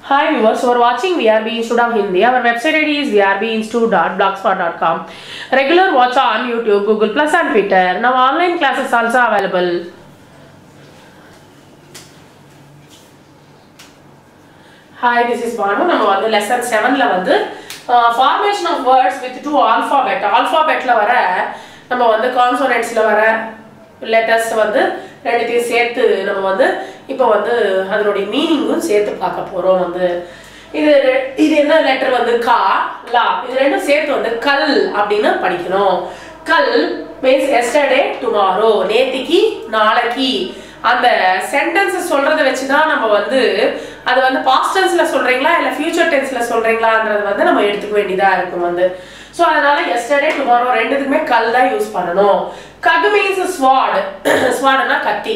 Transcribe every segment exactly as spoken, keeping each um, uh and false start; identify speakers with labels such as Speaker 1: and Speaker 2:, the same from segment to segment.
Speaker 1: Hi viewers, who are watching V R B Institute of Hindi. Our website I D is v r b institute dot blogspot dot com. Regular watch on YouTube, Google Plus and Twitter. Now online classes also available. Hi, this is Banu. Now on the lesson seven la vandu uh, formation of words with two alphabet. Alphabet la vara நம்ம வந்து consonants la vara letters வந்து ரெண்டுத்தையும் சேர்த்து நம்ம வந்து இப்போ வந்து அதனுடைய மீனிங்கும் சேர்த்து பார்க்க போறோம். வந்து இது இது என்ன லெட்டர் வந்து கா லா, இது ரெண்டும் சேர்த்து வந்து கல் அப்படினு படிக்கணும். கல் means yesterday, tomorrow, நேத்திக்கு நாளைக்கு. அந்த சென்டென்ஸ் சொல்றத வச்சு தான் நம்ம வந்து அது வந்து பாஸ்ட் டென்ஸ்ல சொல்றீங்களா இல்ல ஃபியூச்சர் டென்ஸ்ல சொல்றீங்களான்றது வந்து நம்ம எடுத்துக்க வேண்டியதா இருக்கும் வந்து. சோ அதனால yesterday, tomorrow ரெண்டுத்துக்குமே கல் தான் யூஸ் பண்ணனும். கக் means sword. swordனா கத்தி.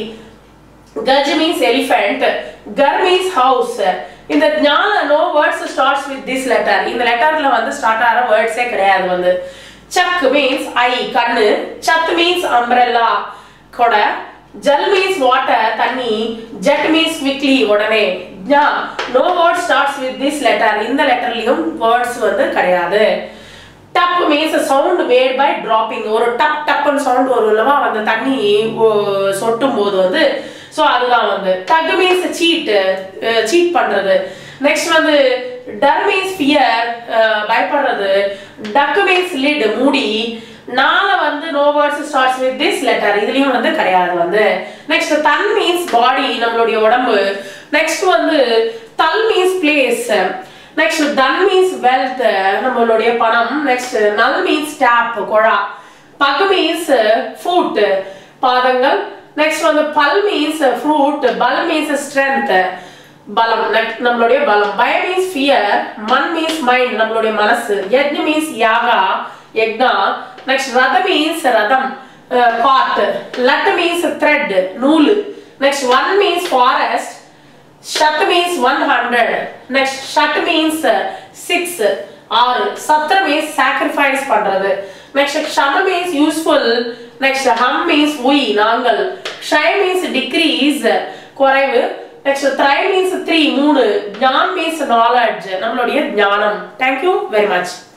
Speaker 1: Gaj means elephant. Gar means house. இந்த ஞான no words starts with this letter. இந்த லெட்டர்ல வந்து ஸ்டார்ட் ஆற வேர்ட்ஸே கிடையாது வந்து. Chak means eye, கண்ணு. Chat means umbrella, கொடை. Jal means water, தண்ணி. Jet means quickly, உடனே. ஞா no word starts with this letter. இந்த லெட்டர்லயும் வேர்ட்ஸ் வந்து கிடையாது. Tap means a sound made by dropping. ஒரு டப் டப்னு சவுண்ட் வரும்லவா அந்த தண்ணி சொட்டும் போது வந்து சோ அதுதான் வந்து. Tug means cheat, cheat பண்றது. Next வந்து dar means fear, பயப்படுறது. Duck means lid, மூடி. நால வந்து no words starts with this letter. இதுலயும் வந்து கிடையாது வந்து. Next tan means body, நம்மளுடைய உடம்பு. Next வந்து tal means place. Next dun means wealth, நம்மளுடைய பணம். Next null means tap, குழா. Pug means foot, பாதங்கள். Next வந்து pal means fruit, bal means strength, பலம், நம்மளுடைய பலம். Baya means fear, man means mind, நம்மளுடைய மனசு. Yajna means yaga, யக்னா. Next radha means radam, cart. Lat means thread, நூல். Next one means forest. Shat means one hundred. Next shat means six, ஆறு. Satra means sacrifice பண்றது. Next shama means useful. Next hum means we, நாங்கள். Shy means decrease, குறைவு. Next try means three, மூணு. ஞான் means knowledge, நம்மளுடைய ஞானம். Thank you very much.